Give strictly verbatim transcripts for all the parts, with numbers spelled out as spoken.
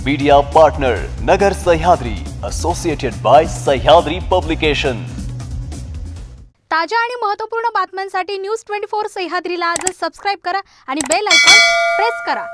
Media partner Nagar Sahyadri, associated by Sahyadri publication. ताजा आणि महत्त्वपूर्ण बातम्यांसाठी न्यूज ट्वेंटी फोर सह्याद्रीला आजच सबस्क्राइब करा आणि बेल आयकॉन प्रेस करा।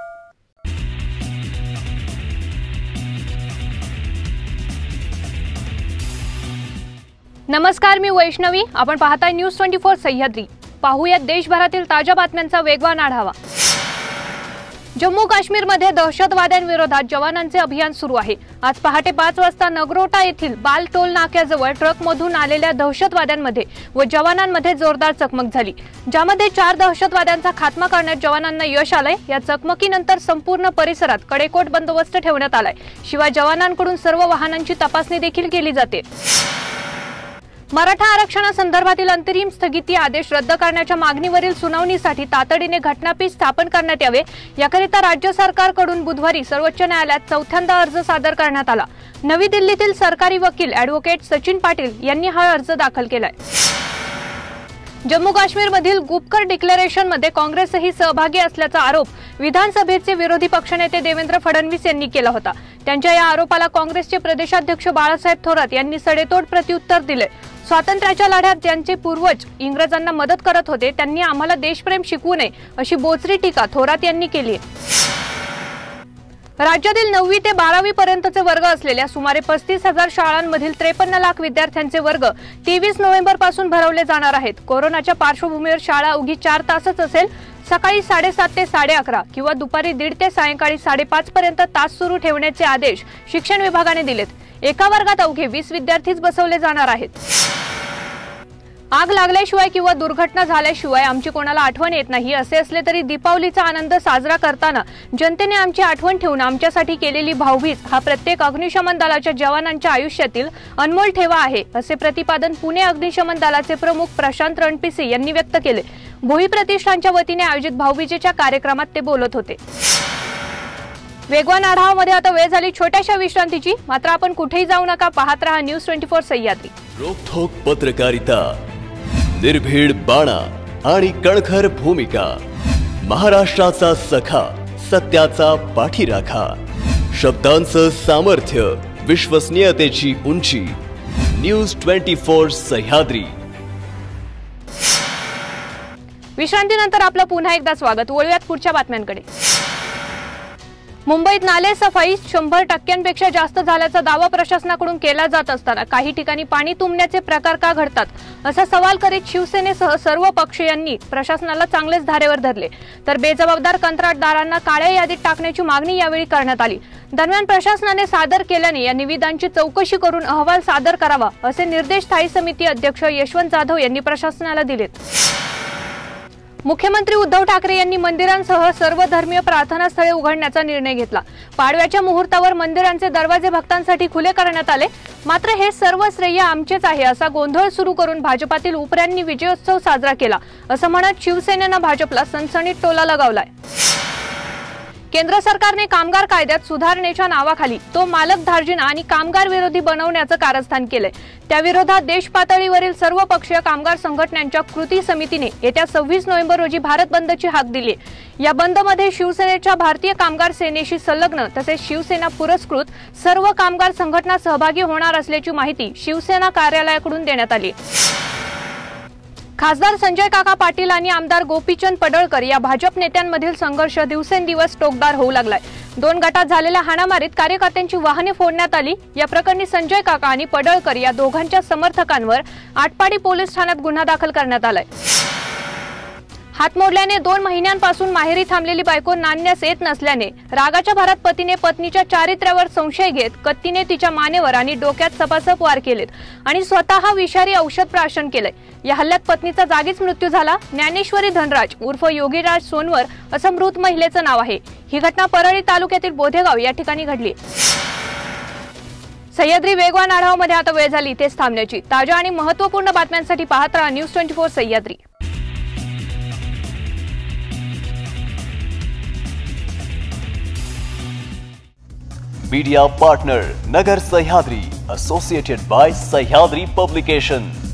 नमस्कार, मी वैष्णवी। आपण पाहताय न्यूज ट्वेंटी फोर सह्याद्री। पाहूया देशभरातील ताजा बातम्यांचा वेगवान आढावा। जम्मू काश्मीरमध्ये दहशतवाद्यांविरोधात जवानांचे अभियान सुरू आहे। आज पहाटे पाच वाजता नगरोटा येथील बाल टोल नाक्याजवळ ट्रकमधून आलेल्या दहशतवाद्यांमध्ये व जवानांमध्ये जोरदार चकमक झाली, ज्यामध्ये चार दहशतवाद्यांचा खात्मा करण्यात जवानांना यश आले। या चकमकीनंतर संपूर्ण परिसरात कडेकोट बंदोबस्त ठेवण्यात आलाय। शिवाय जवानांकडून सर्व वाहनांची तपासणी देखील केली जाते। मराठा आरक्षणासंदर्भातील अंतरिम स्थगिती आदेश रद्द करण्याच्या मागणीवरील सुनावणीसाठी तातडीने घटनापीठ स्थापन करण्यात यावे, याकरिता राज्य सरकारकडून बुधवारी सर्वोच्च न्यायालयात चौथ्यांदा अर्ज सादर करण्यात आला। नवी दिल्लीतील सरकारी वकील ॲडव्होकेट सचिन पाटील यांनी हा अर्ज दाखल केलाय। जम्मू काश्मीरमधील गुपकर डिक्लेरेशनमध्ये काँग्रेसही सहभागी असल्याचा आरोप विधानसभेचे विरोधी पक्षनेते देवेंद्र फडणवीस यांनी केला होता। त्यांच्या या आरोपाला काँग्रेसचे प्रदेशाध्यक्ष बाळासाहेब थोरात यांनी सडेतोड प्रत्युत्तर दिले। स्वातंत्र्याच्या लढ्यात ज्यांचे पूर्वज इंग्रजांना मदत करत होते त्यांनी आम्हाला देशप्रेम शिकवू नये, अशी बोचरी टीका थोरात यांनी केली। राज्यातील नववी ते बारावी पर्यंतचे वर्ग असलेल्या सुमारे पस्तीस हजार शाळांमधील त्रेपन्न लाख विद्यार्थ्यांचे वर्ग तेवीस नोव्हेंबर पासून भरवले जाणार आहेत। कोरोनाच्या पार्श्वभूमीवर शाळा उगी चार तासच असेल। सकाळी साडेसात ते साडे अकरा किंवा दुपारी दीड ते सायंकाळी साडेपाच पर्यंत तास सुरू ठेवण्याचे आदेश शिक्षण विभागाने दिलेत। एका वर्गात अवघे वीस विद्यार्थीच बसवले जाणार आहेत। आग लागल्याशिवाय किंवा दुर्घटना झाल्याशिवाय आमची कोणाला आठवण येत नाही, असे असले तरी दीपावलीचा आनंद साजरा करताना जनतेने आमची आठवण ठेवून आमच्यासाठी केलेली भाऊबीज हा प्रत्येक अग्निशमन दलाच्या जवानांच्या आयुष्यातील अनमोल ठेवा आहे, असे प्रतिपादन पुणे अग्निशमन दलाचे प्रमुख प्रशांत रणपिसे यांनी व्यक्त केले। भोई प्रतिष्ठानच्या वतीने आयोजित भाऊबीजेच्या कार्यक्रमात ते बोलत होते। वेगवान आढावामध्ये आता वेळ झाली छोट्याशा विश्रांतीची, मात्र आपण कुठेही जाऊ नका, पाहत रहा न्यूज ट्वेंटी फोर सह्याद्री। रोखोक पत्रकारिता, निर्भीड बाणा आणि कणखर भूमिका, महाराष्ट्राचा सखा, सत्याचा पाठीराखा, शब्दांचं सामर्थ्य, विश्वसनीयतेची उंची, न्यूज ट्वेंटी फोर सह्याद्री। विश्रांतीनंतर आपलं पुन्हा एकदा स्वागत। वळूयात पुढच्या बातम्यांकडे। मुंबईत नाले सफाई शंभर टक्क्यांपेक्षा जास्त झाल्याचा दावा प्रशासनाकडून केला जात असताना काही ठिकाणी पाणी तुंबण्याचे प्रकार का घडतात, असा सवाल करीत शिवसेनेसह सर्व पक्षीयांनी प्रशासनाला चांगलेच धारेवर धरले, तर बेजबाबदार कंत्राटदारांना काळ्या यादीत टाकण्याची मागणी यावेळी करण्यात आली। दरम्यान प्रशासनाने सादर केल्याने या निवेदनांची चौकशी करून अहवाल सादर करावा, असे निर्देश स्थायी समिती अध्यक्ष यशवंत जाधव यांनी प्रशासनाला दिलेत। मुख्यमंत्री उद्धव ठाकरे यांनी मंदिरांसह सर्व धर्मीय प्रार्थना स्थळे उघडण्याचा निर्णय घेतला। पाडव्याच्या मुहूर्तावर मंदिरांचे दरवाजे भक्तांसाठी खुले करण्यात आले, मात्र हे सर्व श्रेय आमचेच आहे असा गोंधळ सुरू करून भाजपातील उपऱ्यांनी विजयोत्सव साजरा केला, असं म्हणत शिवसेनेनं भाजपला सनसनीत टोला लगावलाय। केंद्र सरकारने कामगार कायद्यात सुधारणेच्या नावाखाली तो मालक धार्जिना आणि कामगार विरोधी बनवण्याचं कारस्थान केलंय। त्याविरोधात देश पातळीवरील सर्व पक्षीय कामगार संघटनांच्या कृती समितीने येत्या सव्वीस नोव्हेंबर रोजी भारत बंदची हाक दिली। या बंदमध्ये शिवसेनेच्या भारतीय कामगार सेनेशी संलग्न तसेच शिवसेना पुरस्कृत सर्व कामगार संघटना सहभागी होणार असल्याची माहिती शिवसेना कार्यालयाकडून देण्यात आली। खासदार संजय काका पाटील आणि आमदार गोपीचंद पडळकर या भाजप नेत्यांमधील संघर्ष दिवसेंदिवस टोकदार होऊ लागलाय। दोन गटात झालेल्या हाणामारीत कार्यकर्त्यांची वाहने फोडण्यात आली। या प्रकरणी संजय काका आणि पडळकर या दोघांच्या समर्थकांवर आटपाडी पोलीस ठाण्यात गुन्हा दाखल करण्यात आलाय। हात मोडल्याने दोन महिन्यांपासून माहेरी थांबलेली बायको नांदण्यास येत नसल्याने रागाच्या भरात पतीने पत्नीच्या चारित्र्यावर संशय घेत कत्तीने तिच्या मानेवर आणि डोक्यात सपासप वार केलेत आणि स्वतः विषारी औषध प्राशन केलंय। या हल्ल्यात पत्नीचा जागीच मृत्यू झाला। ज्ञानेश्वरी धनराज उर्फ योगीराज सोनवर असं मृत महिलेचं नाव आहे। ही घटना परळी तालुक्यातील बोधेगाव या ठिकाणी घडली। सह्याद्री वेगवान आढावामध्ये आता वेळ झाली इथेच थांबण्याची। ताज्या आणि महत्त्वपूर्ण बातम्यांसाठी पाहत रहा news twenty four Sahyadri. Media partner Nagar Sahyadri, associated by Sahyadri publication.